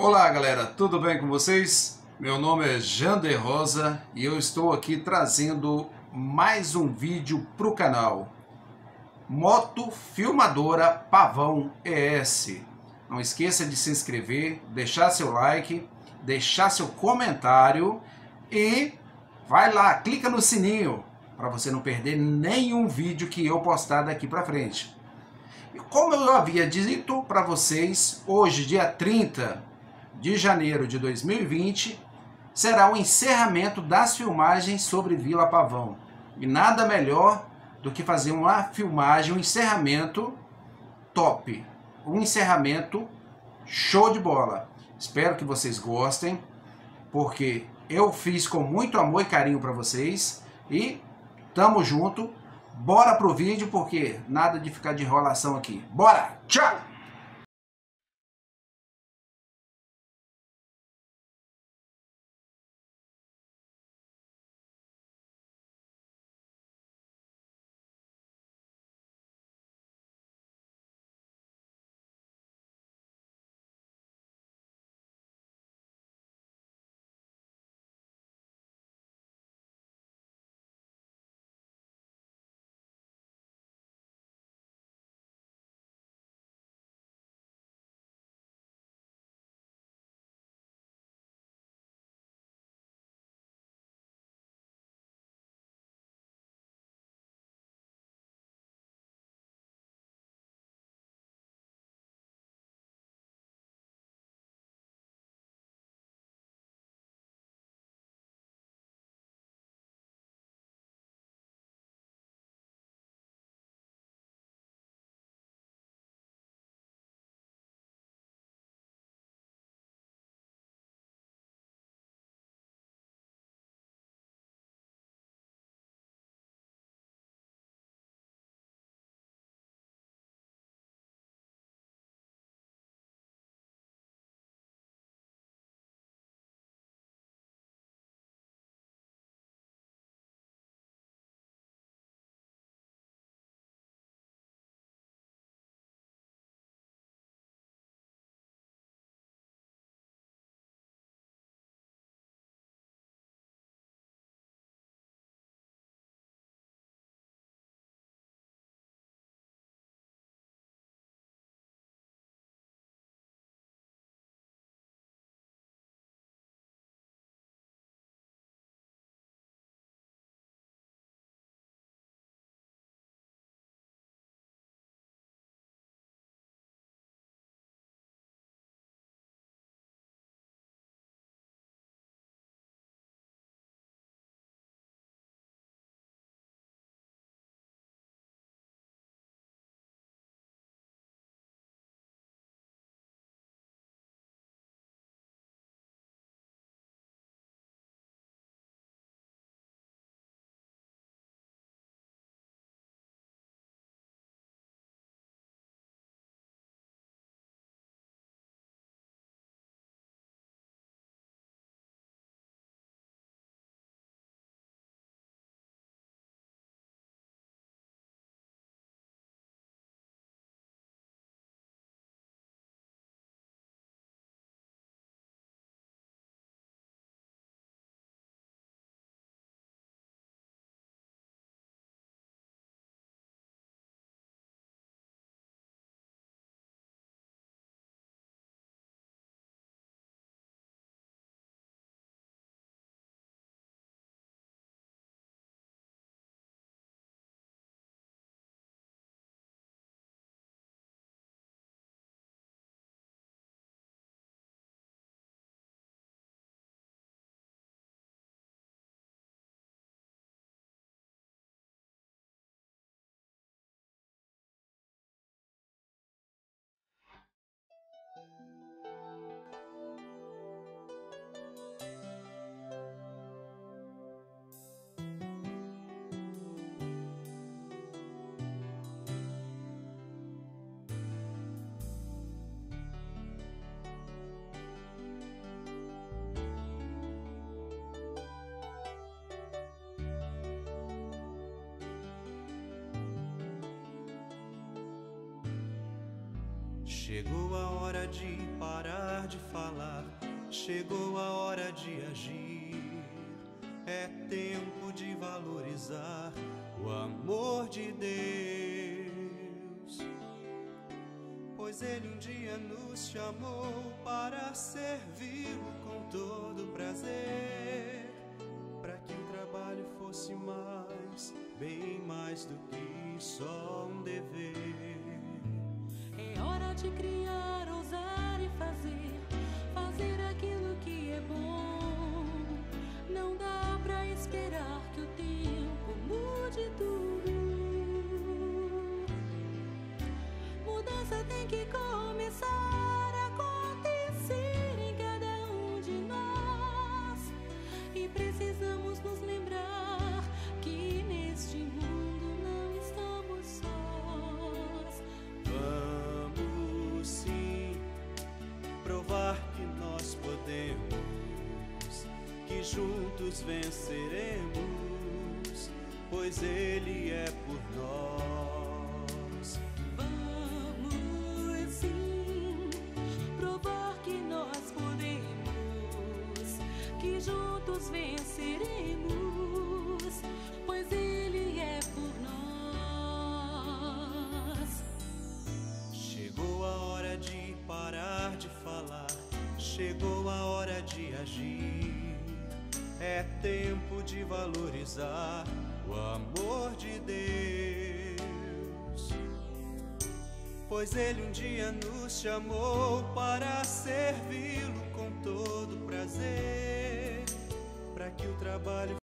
Olá galera, tudo bem com vocês? Meu nome é Jander Rosa e eu estou aqui trazendo mais um vídeo para o canal. Moto filmadora Pavão ES. Não esqueça de se inscrever, deixar seu like, deixar seu comentário e vai lá, clica no sininho para você não perder nenhum vídeo que eu postar daqui para frente. E como eu havia dito para vocês, hoje, dia 30 de janeiro de 2020, será o encerramento das filmagens sobre Vila Pavão. E nada melhor do que fazer uma filmagem, um encerramento top. Um encerramento show de bola. Espero que vocês gostem, porque eu fiz com muito amor e carinho para vocês. E tamo junto. Bora pro vídeo, porque nada de ficar de enrolação aqui. Bora! Tchau! Chegou a hora de parar de falar, chegou a hora de agir. É tempo de valorizar o amor de Deus, pois Ele um dia nos chamou para servi-lo com todo prazer, para que o trabalho fosse mais, bem mais do que só um dever. É hora de criar, ousar e fazer aquilo que é bom. Não dá pra esperar que o tempo mude tudo. Mudança tem que começar a acontecer em cada um de nós, e precisamos nos lembrar que neste mundo não estamos sós. Vamos sim provar que nós podemos, que juntos venceremos, pois Ele é por nós. Vamos sim provar que nós podemos, que juntos venceremos, pois Ele é por nós. Chegou a hora de parar de falar, chegou a hora de agir. É tempo de valorizar o amor de Deus, pois Ele um dia nos chamou para servi-lo com todo prazer, para que o trabalho